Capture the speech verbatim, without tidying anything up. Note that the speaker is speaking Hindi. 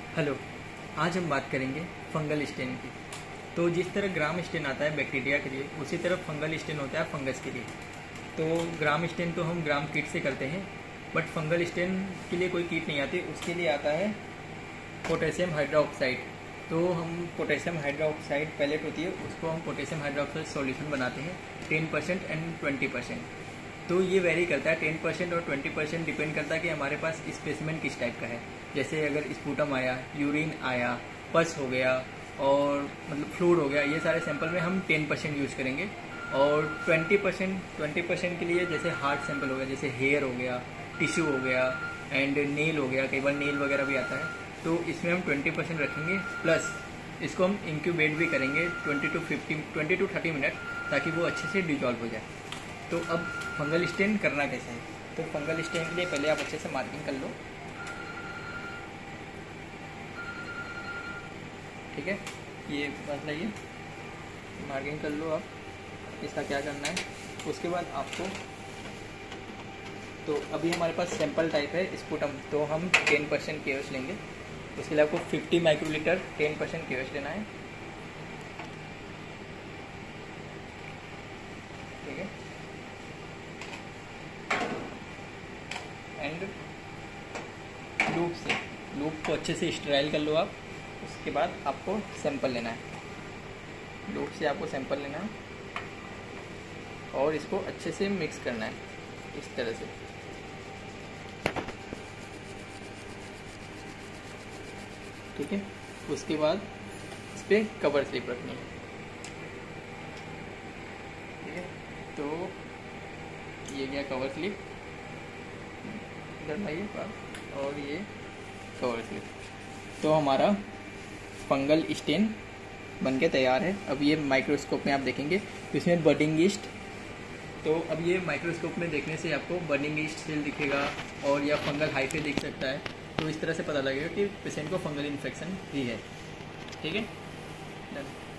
हेलो। आज हम बात करेंगे फंगल स्टेन की। तो जिस तरह ग्राम स्टेन आता है बैक्टीरिया के लिए, उसी तरह फंगल स्टेन होता है फंगस के लिए। तो ग्राम स्टेन तो हम ग्राम किट से करते हैं, बट फंगल स्टेन के लिए कोई किट नहीं आती। उसके लिए आता है पोटेशियम हाइड्रोक्साइड। तो हम पोटेशियम हाइड्रोक्साइड पैलेट होती है, उसको हम पोटेशियम हाइड्रोक्साइड सॉल्यूशन बनाते हैं ten percent and twenty percent. तो ये वेरी करता है, टेन परसेंट और ट्वेंटी परसेंट डिपेंड करता है कि हमारे पास स्पेसिमेन किस टाइप का है। जैसे अगर स्पूटम आया, यूरिन आया, पस हो गया और मतलब फ्लूइड हो गया, ये सारे सैंपल में हम टेन परसेंट यूज़ करेंगे। और ट्वेंटी परसेंट ट्वेंटी परसेंट के लिए जैसे हार्ड सैंपल हो गया, जैसे हेयर हो गया, टिश्यू हो गया एंड नेल हो गया, कई बार नेल वगैरह भी आता है, तो इसमें हम ट्वेंटी परसेंट रखेंगे। प्लस इसको हम इंक्यूबेट भी करेंगे twenty to fifty twenty to thirty minute, ताकि वो अच्छे से डिजॉल्व हो जाए। तो अब फंगल स्टेन करना कैसे है? तो फंगल स्टेन के लिए पहले आप अच्छे से मार्किंग कर लो, ठीक है। ये बस लाइए, मार्किंग कर लो आप। इसका क्या करना है, उसके बाद आपको, तो अभी हमारे पास सैंपल टाइप है स्पूटम, तो हम टेन परसेंट के एस लेंगे। उसके लिए आपको फिफ्टी माइक्रोलीटर टेन परसेंट के एस लेना है, ठीक है। एंड लूप से लूप को अच्छे से स्टेराइल कर लो आप। उसके बाद आपको सैंपल लेना है, लूप से आपको सैंपल लेना है और इसको अच्छे से मिक्स करना है इस तरह से, ठीक है। उसके बाद इस पर कवर स्लिप रखनी है, ठीक है। तो ये गया कवर स्लिप, इधर लाइए पास, और ये कवर स्लिप। तो हमारा फंगल स्टेन बनके तैयार है। अब ये माइक्रोस्कोप में आप देखेंगे तो इसमें बर्डिंग ईस्ट, तो अब ये माइक्रोस्कोप में देखने से आपको बर्डिंग ईस्ट सेल दिखेगा और या फंगल हाइफे दिख सकता है। तो इस तरह से पता लगेगा कि पेशेंट को फंगल इन्फेक्शन ही है, ठीक है।